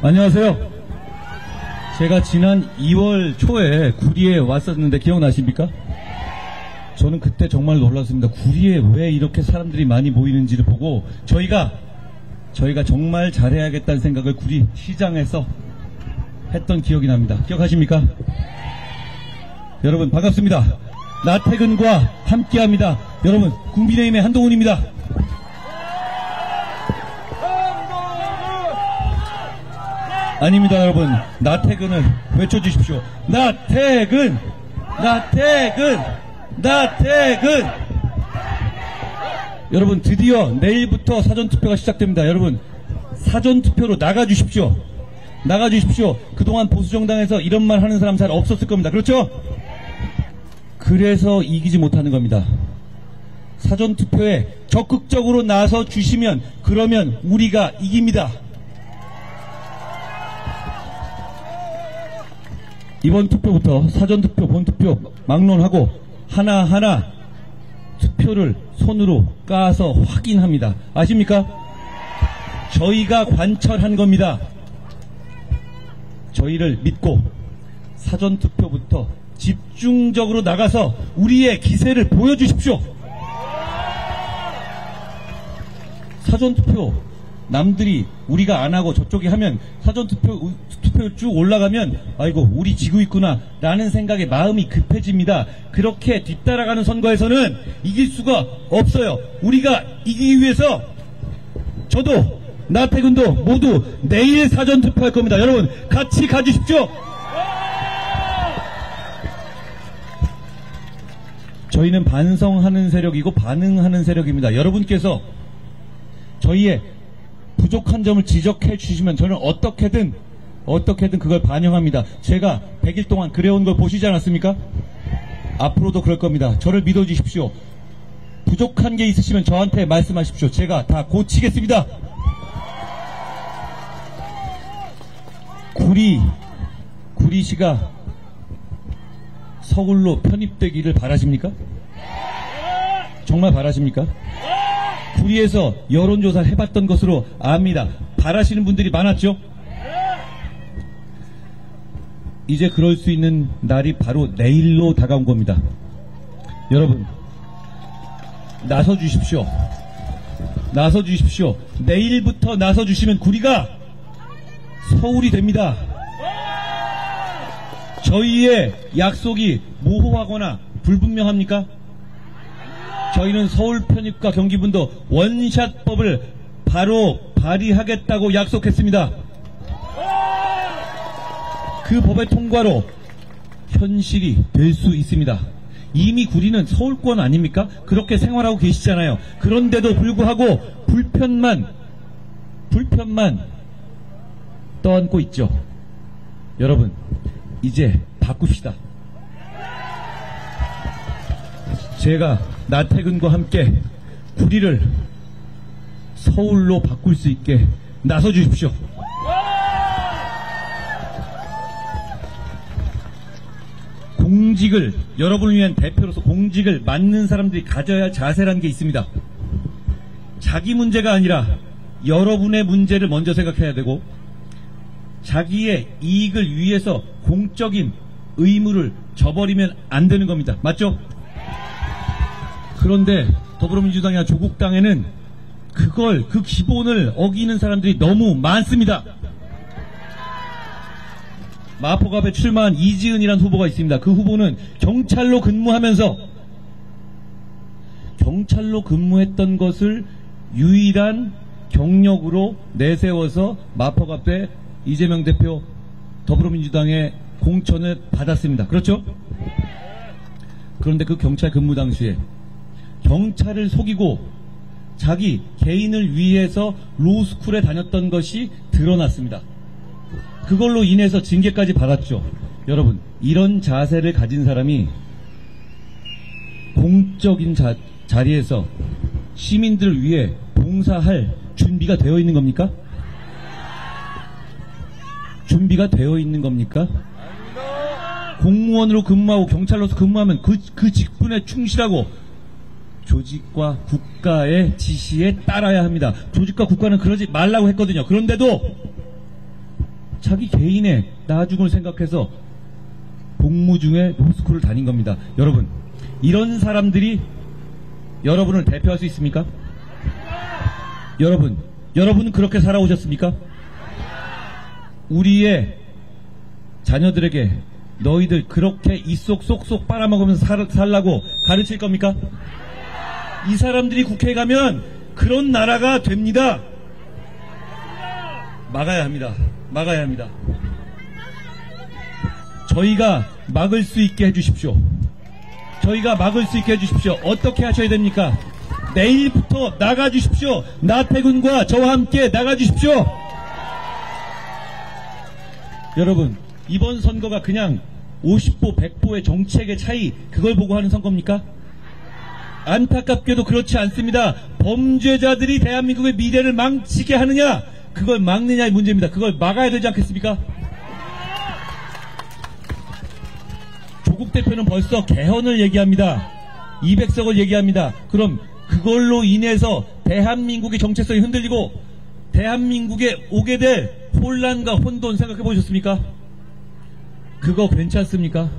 안녕하세요. 제가 지난 2월 초에 구리에 왔었는데 기억나십니까? 저는 그때 정말 놀랐습니다. 구리에 왜 이렇게 사람들이 많이 모이는지를 보고 저희가 정말 잘해야겠다는 생각을 구리 시장에서 했던 기억이 납니다. 기억하십니까? 여러분 반갑습니다. 나태근과 함께합니다. 여러분 국민의힘의 한동훈입니다. 아닙니다. 여러분 나태근을 외쳐주십시오. 나태근 나태근 나태근. 여러분 드디어 내일부터 사전투표가 시작됩니다. 여러분 사전투표로 나가주십시오. 나가주십시오. 그동안 보수정당에서 이런 말 하는 사람 잘 없었을 겁니다. 그렇죠? 그래서 이기지 못하는 겁니다. 사전투표에 적극적으로 나서 주시면 그러면 우리가 이깁니다. 이번 투표부터 사전투표, 본투표 막론하고 하나하나 투표를 손으로 까서 확인합니다. 아십니까? 저희가 관철한 겁니다. 저희를 믿고 사전투표부터 집중적으로 나가서 우리의 기세를 보여주십시오. 사전투표 남들이 우리가 안 하고 저쪽이 하면 사전투표 쭉 올라가면 아이고 우리 지고 있구나 라는 생각에 마음이 급해집니다. 그렇게 뒤따라가는 선거에서는 이길 수가 없어요. 우리가 이기기 위해서 저도 나태근도 모두 내일 사전투표할 겁니다. 여러분 같이 가주십시오. 저희는 반성하는 세력이고 반응하는 세력입니다. 여러분께서 저희의 부족한 점을 지적해 주시면 저는 어떻게든 그걸 반영합니다. 제가 100일 동안 그래온 걸 보시지 않았습니까? 앞으로도 그럴 겁니다. 저를 믿어주십시오. 부족한 게 있으시면 저한테 말씀하십시오. 제가 다 고치겠습니다. 구리시가 서울로 편입되기를 바라십니까? 정말 바라십니까? 구리에서 여론조사를 해봤던 것으로 압니다. 바라시는 분들이 많았죠? 이제 그럴 수 있는 날이 바로 내일로 다가온 겁니다. 여러분 나서주십시오. 나서주십시오. 내일부터 나서주시면 구리가 서울이 됩니다. 저희의 약속이 모호하거나 불분명합니까? 저희는 서울 편입과 경기분도 원샷법을 바로 발의하겠다고 약속했습니다. 그 법의 통과로 현실이 될 수 있습니다. 이미 구리는 서울권 아닙니까? 그렇게 생활하고 계시잖아요. 그런데도 불구하고 불편만 떠안고 있죠. 여러분 이제 바꿉시다. 제가 나태근과 함께 구리를 서울로 바꿀 수 있게 나서주십시오. 공직을 여러분을 위한 대표로서 공직을 맡는 사람들이 가져야 할 자세라는 게 있습니다. 자기 문제가 아니라 여러분의 문제를 먼저 생각해야 되고 자기의 이익을 위해서 공적인 의무를 저버리면 안 되는 겁니다. 맞죠? 그런데 더불어민주당이나 조국당에는 그 기본을 어기는 사람들이 너무 많습니다. 마포갑에 출마한 이지은이라는 후보가 있습니다. 그 후보는 경찰로 근무했던 것을 유일한 경력으로 내세워서 마포갑에 이재명 대표 더불어민주당의 공천을 받았습니다. 그렇죠? 그런데 그 경찰 근무 당시에 경찰을 속이고 자기 개인을 위해서 로스쿨에 다녔던 것이 드러났습니다. 그걸로 인해서 징계까지 받았죠. 여러분 이런 자세를 가진 사람이 공적인 자리에서 시민들을 위해 봉사할 준비가 되어 있는 겁니까? 준비가 되어 있는 겁니까? 공무원으로 근무하고 경찰로서 근무하면 그 직분에 충실하고 조직과 국가의 지시에 따라야 합니다. 조직과 국가는 그러지 말라고 했거든요. 그런데도 자기 개인의 나중을 생각해서 복무 중에 로스쿨을 다닌 겁니다. 여러분, 이런 사람들이 여러분을 대표할 수 있습니까? 여러분은 그렇게 살아오셨습니까? 우리의 자녀들에게 너희들 그렇게 입속 쏙쏙 빨아먹으면서 살라고 가르칠 겁니까? 이 사람들이 국회에 가면 그런 나라가 됩니다. 막아야 합니다. 저희가 막을 수 있게 해주십시오. 어떻게 하셔야 됩니까? 내일부터 나가주십시오. 나태근과 저와 함께 나가주십시오. 여러분, 이번 선거가 그냥 50보 100보의 정책의 차이, 그걸 보고 하는 선거입니까? 안타깝게도 그렇지 않습니다. 범죄자들이 대한민국의 미래를 망치게 하느냐, 그걸 막느냐의 문제입니다. 그걸 막아야 되지 않겠습니까? 조국 대표는 벌써 개헌을 얘기합니다. 200석을 얘기합니다. 그럼 그걸로 인해서 대한민국의 정체성이 흔들리고 대한민국에 오게 될 혼란과 혼돈 생각해 보셨습니까? 그거 괜찮습니까?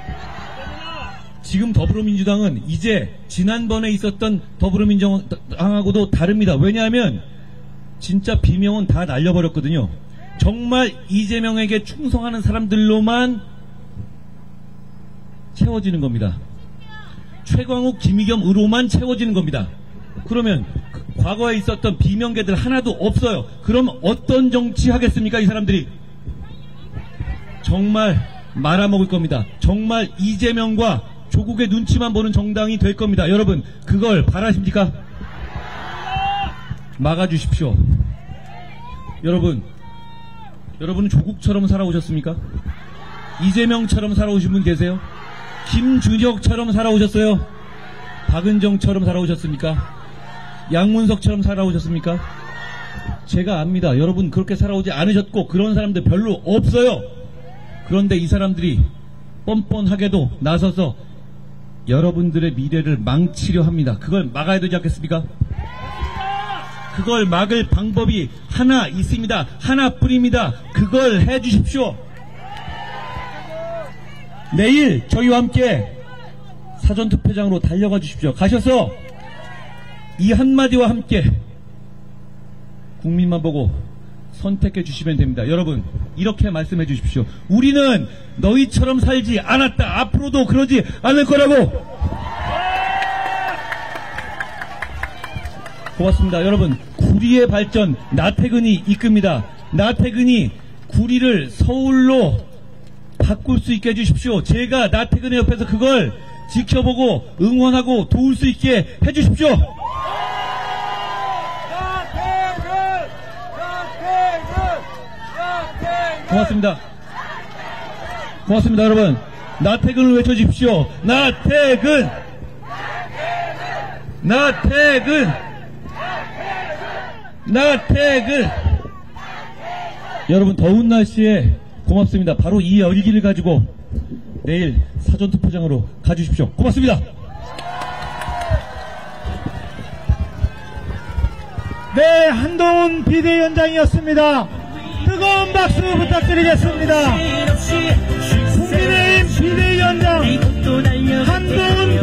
지금 더불어민주당은 이제 지난번에 있었던 더불어민주당하고도 다릅니다. 왜냐하면 진짜 비명은 다 날려버렸거든요. 정말 이재명에게 충성하는 사람들로만 채워지는 겁니다. 최광욱, 김의겸으로만 채워지는 겁니다. 그러면 과거에 있었던 비명계들 하나도 없어요. 그럼 어떤 정치 하겠습니까, 이 사람들이? 정말 말아먹을 겁니다. 정말 이재명과 조국의 눈치만 보는 정당이 될 겁니다. 여러분, 그걸 바라십니까? 막아주십시오. 여러분은 조국처럼 살아오셨습니까? 이재명처럼 살아오신 분 계세요? 김준혁처럼 살아오셨어요? 박은정처럼 살아오셨습니까? 양문석처럼 살아오셨습니까? 제가 압니다. 여러분 그렇게 살아오지 않으셨고 그런 사람들 별로 없어요. 그런데 이 사람들이 뻔뻔하게도 나서서 여러분들의 미래를 망치려 합니다. 그걸 막아야 되지 않겠습니까? 그걸 막을 방법이 하나 있습니다. 하나뿐입니다. 그걸 해주십시오. 내일 저희와 함께 사전투표장으로 달려가 주십시오. 가셔서 이 한마디와 함께 국민만 보고 선택해 주시면 됩니다. 여러분, 이렇게 말씀해 주십시오. 우리는 너희처럼 살지 않았다. 앞으로도 그러지 않을 거라고. 고맙습니다. 여러분, 구리의 발전 나태근이 이끕니다. 나태근이 구리를 서울로 바꿀 수 있게 해주십시오. 제가 나태근의 옆에서 그걸 지켜보고 응원하고 도울 수 있게 해주십시오. 고맙습니다. 고맙습니다, 여러분. 나태근을 외쳐주십시오. 나태근! 나태근! 나태근! 여러분, 더운 날씨에 고맙습니다. 바로 이 열기를 가지고 내일 사전투표장으로 가주십시오. 고맙습니다. 네, 한동훈 비대위원장이었습니다. 뜨거운 박수 부탁드리겠습니다. 국민의힘 비대위원장 한동훈